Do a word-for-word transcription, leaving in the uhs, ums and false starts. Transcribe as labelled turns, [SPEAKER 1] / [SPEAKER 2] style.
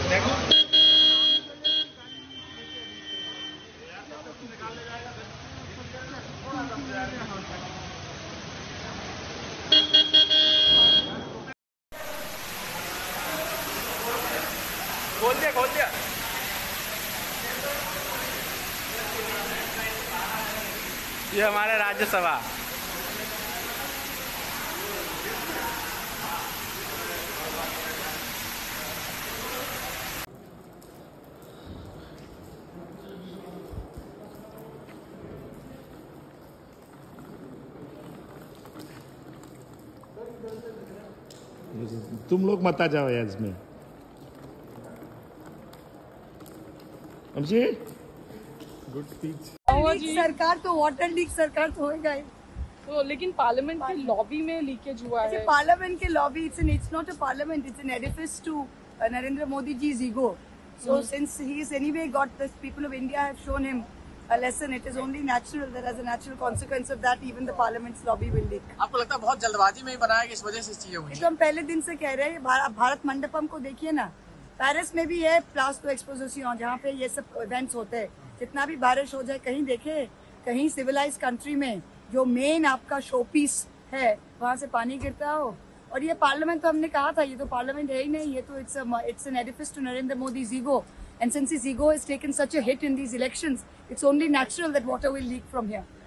[SPEAKER 1] खोल दिया खोल दिया ये हमारा राज्यसभा
[SPEAKER 2] तुम लोग मत आ जाओ यार इसमें। Good speech.
[SPEAKER 3] सरकार तो वाटर लीक सरकार तो होएगा ही।
[SPEAKER 4] तो लेकिन पार्लियामेंट की लॉबी में लीकेज हुआ है।
[SPEAKER 3] पार्लियामेंट के lobby it's it's not a parliament, it's an edifice to Narendra Modi जी's ego. So since he is anyway got the people of India have shown him a lesson, it is only natural that as a natural consequence of that even the parliament's lobby will leak.
[SPEAKER 5] आपको लगता है बहुत जल्दबाजी में ही बनाया कि इस वजह से चीजें हुई?
[SPEAKER 3] तो हम पहले दिन से कह रहे हैं भार, भारत मंडपम को देखिए ना, पेरिस में भी है प्लास्टो एक्सपोजिशन जहाँ पे ये सब इवेंट्स होते हैं। जितना भी बारिश हो जाए कहीं देखे कहीं सिविलाइज कंट्री में जो मेन आपका शो पीस है वहाँ से पानी गिरता हो। और ये पार्लियामेंट तो हमने कहा था ये तो पार्लियामेंट है ही नहीं, ये तो it's it's an edifice to Narendra मोदी's ego. And since his ego has taken such a hit in these elections, it's only natural that water will leak from here.